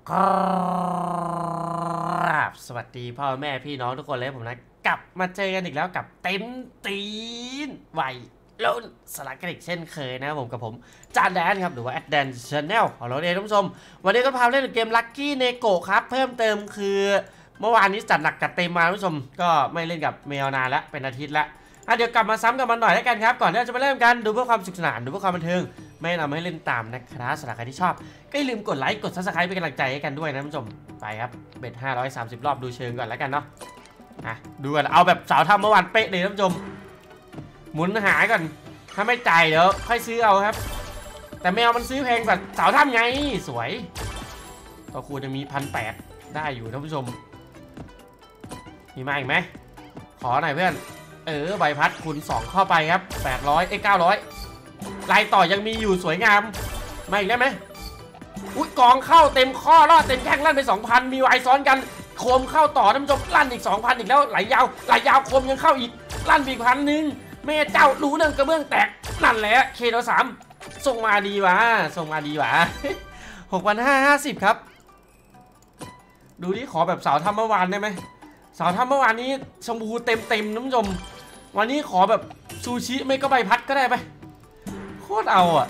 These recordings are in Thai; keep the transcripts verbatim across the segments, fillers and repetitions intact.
ครับสวัสดีพ่อแม่พี่น้องทุกคนเลยผมนะกลับมาเจอกันอีกแล้วกับเต็มตีนไหวลุ้นสลักกันอีกเช่นเคยนะผมกับผมจานแดนครับหรือว่าแอดแดนชาแนลของเราเองท่านผู้ชมวันนี้ก็พาเล่นเกมลัคกี้เนโกะครับเพิ่มเติมคือเมื่อวานนี้จัดหนักจัดเต็มมาท่านผู้ชมก็ไม่เล่นกับแมวนานแล้วเป็นอาทิตย์ละเดี๋ยวกลับมาซ้ำกันมาหน่อยแล้วกันครับก่อนที่จะไปเริ่มกันดูเพื่อความสนุกสนานดูเพื่อความบันเทิงไม่นำให้เล่นตามนะครับสำหรับใครที่ชอบก็อย่าลืมกดไลค์กดซับสไครป์เป็นกำลังใจให้กันด้วยนะท่านผู้ชมไปครับเบ็ดห้าร้อยสามสิบรอบดูเชิงก่อนแล้วกันเนาะอ่ะดูกันเอาแบบสาวทำเมื่อวานเป๊ะเลยท่านผู้ชมหมุนหาก่อนถ้าไม่จ่ายเดี๋ยวค่อยซื้อเอาครับแต่แมวมันซื้อแพงกว่าสาวทำไงสวยก็คูณจะมีพันแปดได้อยู่ท่านผู้ชมมีมาอีกไหมขอหน่อยเพื่อนเออใบพัดคูณสองเข้าไปครับแปดร้อยเอ้ยเก้าร้อยลายต่อยังมีอยู่สวยงามมาอีกได้ไหมอุ้ยกองเข้าเต็มข้อรอดเต็มแข้งลั่นไป สองพัน มีไวซ้อนกันโคมเข้าต่อท่านผู้ชมลั่นอีก สองพัน อีกแล้วไหลยาวไหลยาวโคมยังเข้าอีกลั่นอีกพันหนึ่งแม่เจ้ารู้เรื่องกระเบื้องแตกนั่นแหละเคโดสามส่งมาดีวะส่งมาดีวะ หกพันห้าร้อยห้าสิบ ครับดูที่ขอแบบสาวทำเมื่อวานได้ไหมสาวทำเมื่อวานนี้ชมพูเต็มเต็มท่านผู้ชมวันนี้ขอแบบซูชิไม่ก็ใบพัดก็ได้ไปโคตรเอาอ่ะ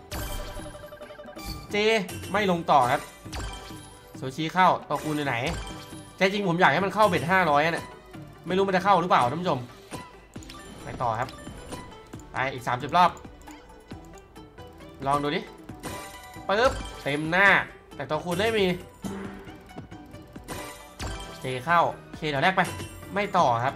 เจไม่ลงต่อครับซูชิเข้าต่อคูณไหนใจจริงผมอยากให้มันเข้าเบ็ดห้าร้อยเนี่ยไม่รู้มันจะเข้าหรือเปล่าท่านผู้ชมไปต่อครับไปอีกสามสิบรอบลองดูดิปึ๊บเต็มหน้าแต่ต่อคูณไม่มีเจเข้าเคแถวแรกไปไม่ต่อครับ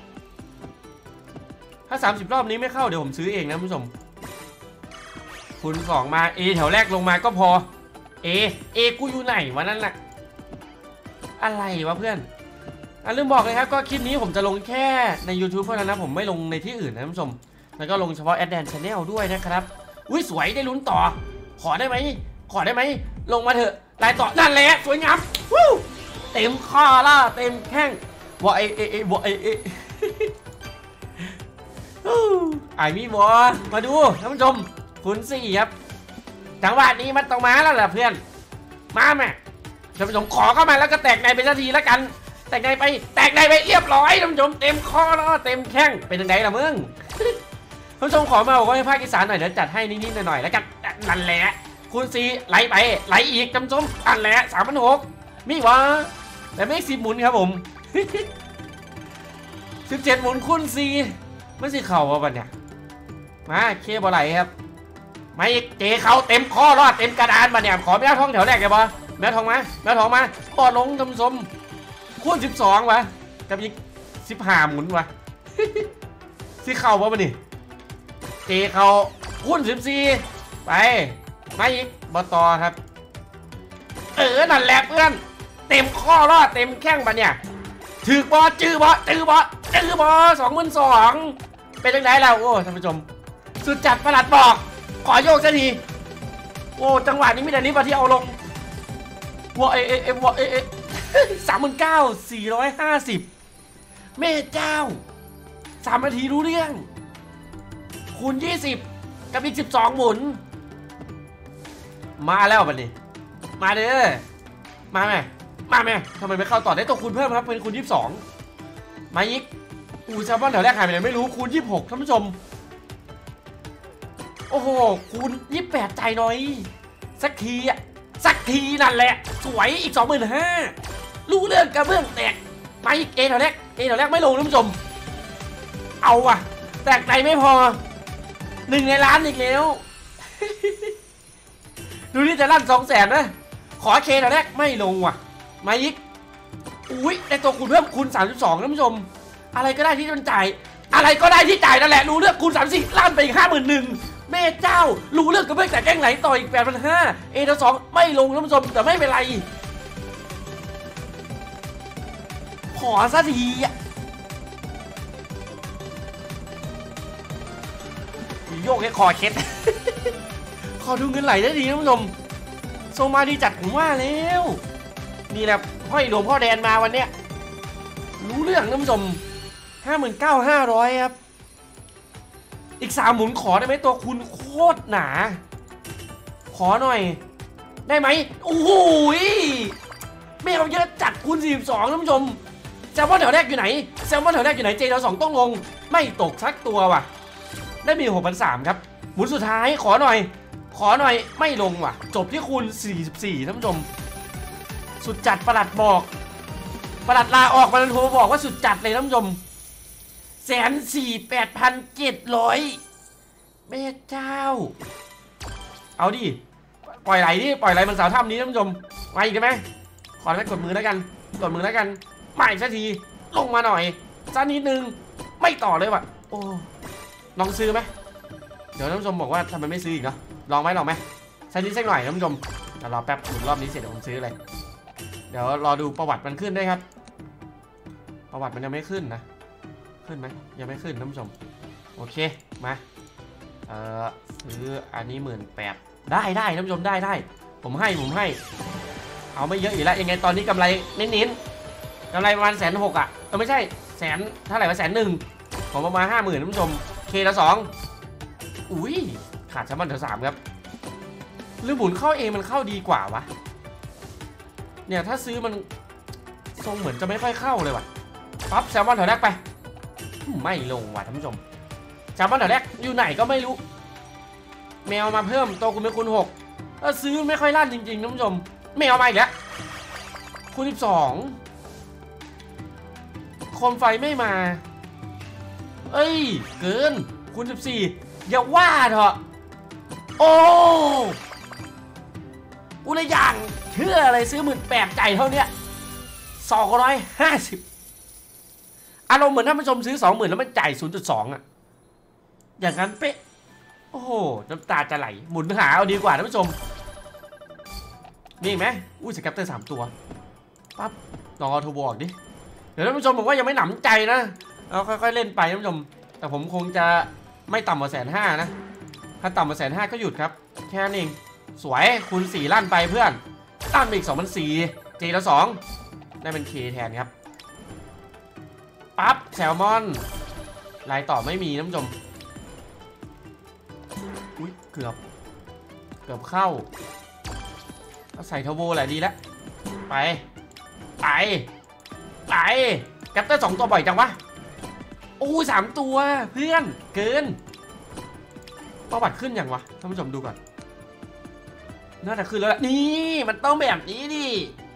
ถ้าสามสิบรอบนี้ไม่เข้าเดี๋ยวผมซื้อเองนะผู้ชมคูณสองมา A แถวแรกลงมาก็พอ A A กูอยู่ไหนวะนั่นแหละอะไรวะเพื่อนอ่ะลืมบอกเลยครับก็คลิปนี้ผมจะลงแค่ใน YouTube เท่านั้นนะผมไม่ลงในที่อื่นนะผู้ชมแล้วก็ลงเฉพาะ Addan Channel ด้วยนะครับอุ้ยสวยได้ลุ้นต่อขอได้ไหมขอได้ไหมลงมาเถอะลายต่อนั่นแหละสวยงามวู้เต็มข้อล่ะเต็มแข้งวอเอเอเอวอเอเอไอ้มีวอมาดูท่านผู้ชมคุณสี่ครับจังหวะนี้มันต้องมาแล้วแหละเพื่อนมาแม่ท่านผู้ชมขอเข้ามาแล้วก็แตกในไปสักทีแล้วกันแตกในไปแตกในไปเรียบร้อยท่านผู้ชมเต็มข้อแล้วเต็มแข้งเป็นยังไงล่ะมึงท่านผู้ชมขอมาบอกว่าให้ภาคอีสานหน่อยเดี๋ยวจัดให้นิดๆหน่อยๆแล้วกันนั่นแหละคุณสี่ไหลไปไหลอีกท่านผู้ชมนั่นแหละสามพันหกมีวะแต่ไม่สิบหมุนครับผมสิบเจ็ดหมุนคุณสี่ไม่สิเข่าป่ะเนี่ยมาเคบอลไหลครับมาอีกเจเขาเต็มข้อรอดเต็มกระดานมาเนี่ยขอแม่ท้องแถวแรกเลยบอแม่ท้องมาแม่ท้องมาปอดลงทำสมคูณสิบสองวะกับอีกสิบห้าหมุนวะสิเข่าป่ะมันนี่เจเขาคูณสิบสี่ไปมาอีกบอต่อครับเออนั่นแหละเพื่อนเต็มข้อรอดเต็มแข้งปะเนี่ยถือบอจื้อบอจื้อบอจื้อบอสองหมื่นสองเป็นยังไงแล้วโอ้ท่านผู้ชมสุดจัดประหลัดบอกขอโยกสักทีโอ้จังหวะนี้ไม่ได้นี้มาที่เอาลงวอเอเอเอวอเอเอสามหมื่นเก้าสี่ร้อยห้าสิบแม่เจ้าสามนาทีรู้เรื่องคูณยี่สิบกับอีกสิบสองหมุนมาแล้วบัดนี้มาเด้อมาไหมมาไหมทำไมไม่เข้าต่อได้ตัวคูณเพิ่มครับเป็นคูณยี่สิบสองมาอีกอูแซลมอนแถวแรกหายไปไหนไม่รู้คูณยี่สิบหกท่านผู้ชมโอ้โหคูณยี่สิบแปดใจหน่อยสักทีอ่ะสักทีนั่นแหละสวยอีกสองหมื่นห้ารู้เรื่องกระเบื้องแตกมาอีกเอแถวแรกเอแถวแรกไม่ลงท่านผู้ชมเอาอ่ะแตกใจไม่พอหนึ่งในล้านอีกแล้วดูนี่จะลั่นสองแสนนะขอเคแถวแรกไม่ลงว่ะมาอีกอุ้ยในตัวคูณเพิ่มคูณสามสิบสองท่านผู้ชมอะไรก็ได้ที่มันจ่ายอะไรก็ได้ที่จ่ายนั่นแหละรู้เรื่องคูณสามสี่ล้านไปอีกห้าหมื่นหนึ่งแม่เจ้ารู้เรื่องก็ไม่แต่แกล้งไหลต่ออีกแปดพันห้าเอทสองไม่ลงท่านผู้ชมแต่ไม่เป็นไรขอสักทีอ่ะโยกให้คอเคล็ด ขอดูเงินไหลได้ดีท่านผู้ชมโซมาดีจัดผมว่าแล้วนี่แหละห้อยหลวงพ่อแดนมาวันเนี้ยรู้เรื่องท่านผู้ชมห้าหมื่นเก้าห้าร้อยครับอีกสามหมุนขอได้ไหมตัวคุณโคตรหนาขอหน่อยได้ไหมโอ้โหแมวเยอะจัดคูณสี่สิบสองท่านผู้ชมแซลมอนแถวแรกอยู่ไหนแซลมอนแถวแรกอยู่ไหนเจเราสองต้องลงไม่ตกสักตัวว่ะได้มีหกพันสามครับหมุนสุดท้ายขอหน่อยขอหน่อยไม่ลงว่ะจบที่คูณสี่สิบสี่ท่านผู้ชมสุดจัดประหลัดบอกประหลัดลาออกมาโทรบอกว่าสุดจัดเลยท่านผู้ชมแสนสี่แปดพันเจ็ดร้อยแม่เจ้าเอาดิปล่อยไหลดิปล่อยไหลมันสาวถ้ำนี้ท่านผู้ชมมาอีกได้ไหมขอให้กดมือแล้วกันกดมือแล้วกันมาอีกสักทีลงมาหน่อยสักนิดนึงไม่ต่อเลยว่ะโอ้ลองซื้อไหมเดี๋ยวท่านผู้ชมบอกว่าทำไมไม่ซื้ออีกเนาะลองไหมลองไหมสักนิดสักหน่อยท่านผู้ชมแต่รอแป๊บหมุนรอบนี้เสร็จเดี๋ยวผมซื้อเลยเดี๋ยวรอดูประวัติมันขึ้นได้ครับประวัติมันยังไม่ขึ้นนะขึ้นไหมยังไม่ขึ้นท่านผู้ชมโอเคมาเอ่อซื้ออันนี้หมื่นแปดได้ได้ท่านผู้ชมได้ได้ผมให้ผมให้เอาไม่เยอะอยู่แล้วยังไงตอนนี้กำไรเน้นๆกำไรประมาณแสนหกอ่ะเออไม่ใช่แสนเท่าไหร่วะแสนหนึ่งผมประมาณห้าหมื่นท่านผู้ชมเคละสองอุ้ยขาดแซลมอนแถวสามครับหรือหมุนเข้าเองมันเข้าดีกว่าวะเนี่ยถ้าซื้อมันทรงเหมือนจะไม่ค่อยเข้าเลยว่ะปั๊บแซลมอนแถวแรกไปไม่ลงว่ะท่านผู้ชมแซลมอนแถวแรกอยู่ไหนก็ไม่รู้แมวมาเพิ่มโตคุณเป็นคูณหกก็ซื้อไม่ค่อยลั่นจริงๆท่านผู้ชมแมวมาอีกแล้วคูณสิบสองโคมไฟไม่มาเอ้ยเกินคูณสิบสี่อย่าว่าเถอะโอ้กูเลยอย่างเชื่ออะไรซื้อหมื่นแปดใจเท่านี้สองร้อยห้าสิบอารมณ์เหมือนท่านผู้ชมซื้อสองหมื่นแล้วมันจ่ายศูนย์จุดสองอ่ะอย่างนั้นเป๊ะโอ้โหน้ำตาจะไหลหมุนหาเอาดีกว่าท่านผู้ชมนี่ไหมอุ้ยสแคปเตอร์สามตัวปั๊บลองเอาทูบออกดิเดี๋ยวท่านผู้ชมบอกว่ายังไม่หนำใจนะเราค่อยๆเล่นไปท่านผู้ชมแต่ผมคงจะไม่ต่ำกว่าแสนห้านะถ้าต่ำกว่าแสนห้าก็หยุดครับแค่นั้นเองสวยคูณสี่ลั่นไปเพื่อนลั่นไปอีกสองพันสี่เจละสองได้เป็นเคแทนครับปั๊บแซลมอนลายต่อไม่มีท่านผู้ชมอุ้ยเกือบเกือบเข้าใส่เทอร์โบแหละดีแล้วไปไปไปแกปเตอร์สองตัวบ่อยจังวะโอ้สามตัวเพื่อนเกินประวัติขึ้นอย่างวะท่านผู้ชมดูก่อนน่าจะขึ้นแล้วนี่มันต้องแบบนี้ดิ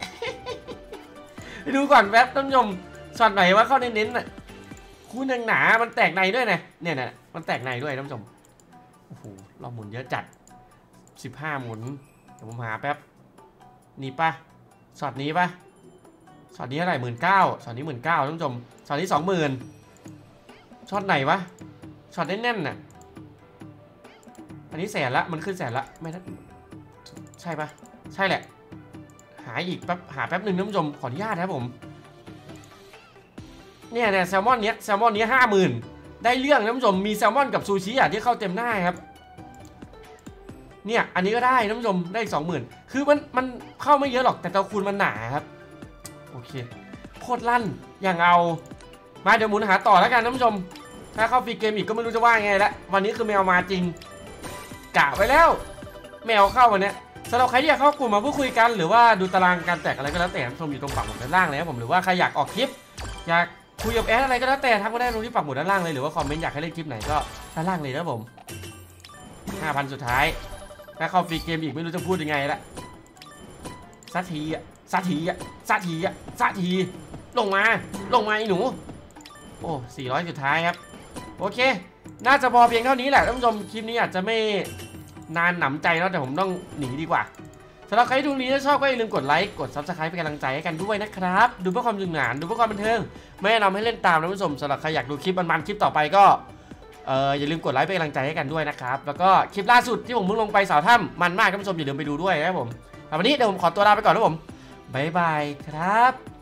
ไปดูก่อนแป๊บท่านผู้ชมช็อตไหนว่าเข้าเน้นๆน่ะคู่หนังหนามันแตกในด้วยนะเนี่ยนะมันแตกในด้วยท่านผู้ชมโอ้โหเราหมุนเยอะจัดสิบห้าหมุนเดี๋ยวผมหาแป๊บนี่ปะช็อตนี้ปะช็อตนี้เท่าไหร่หมื่นเก้าช็อตนี้หมื่นเก้าท่านผู้ชมช็อตนี้สองหมื่นช็อตไหนวะช็อตแน่นๆน่ะอันนี้แสนละมันขึ้นแสนละไม่ได้ใช่ปะใช่แหละหาอีกแป๊บหาแป๊บหนึ่งท่านผู้ชมขออนุญาตนะครับผมเนี่ยเนี่ยแซลมอนเนี้ยแซลมอนเนี้ยห้าหมื่นได้เรื่องท่านผู้ชมมีแซลมอนกับซูชิอ่ะที่เข้าเต็มหน้าครับเนี่ยอันนี้ก็ได้ท่านผู้ชมได้อีกสองหมื่นคือมันมันเข้าไม่เยอะหรอกแต่ตัวคูณมันหนาครับโอเคโคตรลั่นอย่างเอามาเดี๋ยวหมุนหาต่อแล้วกันท่านผู้ชมถ้าเข้าฟรีเกมอีกก็ไม่รู้จะว่าไงแล้ววันนี้คือแมวมาจริงกะไว้แล้วแมวเข้าวันนี้สำหรับใครที่อยากเข้ากลุ่มมาพูดคุยกันหรือว่าดูตารางการแตกอะไรก็แล้วแต่ท่านผู้ชมอยู่ตรงฝั่งหมุดด้านล่างเลยครับผมหรือว่าใครอยากออกคลิปอยากคุยกับแอดอะไรก็แล้วแต่ทักมาได้ตรงที่ปักหมุดด้านล่างเลยหรือว่าคอมเมนต์อยากให้เล่นคลิปไหนก็ด้านล่างเลยนะผม ห้าพัน สุดท้ายถ้าเข้าฟรีเกมอีกไม่รู้จะพูดยังไงละสักทีอ่ะสักทีอ่ะสักทีอ่ะสักทีลงมาลงมาไอ้หนูโอ้สี่ร้อยสุดท้ายครับโอเคน่าจะพอเพียงเท่านี้แหละท่านผู้ชมคลิปนี้อาจจะไม่นานหนำใจแล้วแต่ผมต้องหนีดีกว่าสำหรับใครดูนี้ถ้าชอบก็อย่าลืมกดไลค์กด ซับสไครบ์ เป็นกำลังใจให้กันด้วยนะครับดูเพื่อความสนุกสนานดูเพื่อความบันเทิงไม่แนะนำให้เล่นตามนะผู้ชมสำหรับใครอยากดูคลิปมันๆคลิปต่อไปก็เอออย่าลืมกดไลค์เป็นกำลังใจให้กันด้วยนะครับแล้วก็คลิปล่าสุดที่ผมเพิ่งลงไปสาวถ้ำมันมากท่านผู้ชมอย่าลืมไปดูด้วยนะครับผมวันนี้เดี๋ยวผมขอตัวลาไปก่อนนะผมบ๊ายบายครับ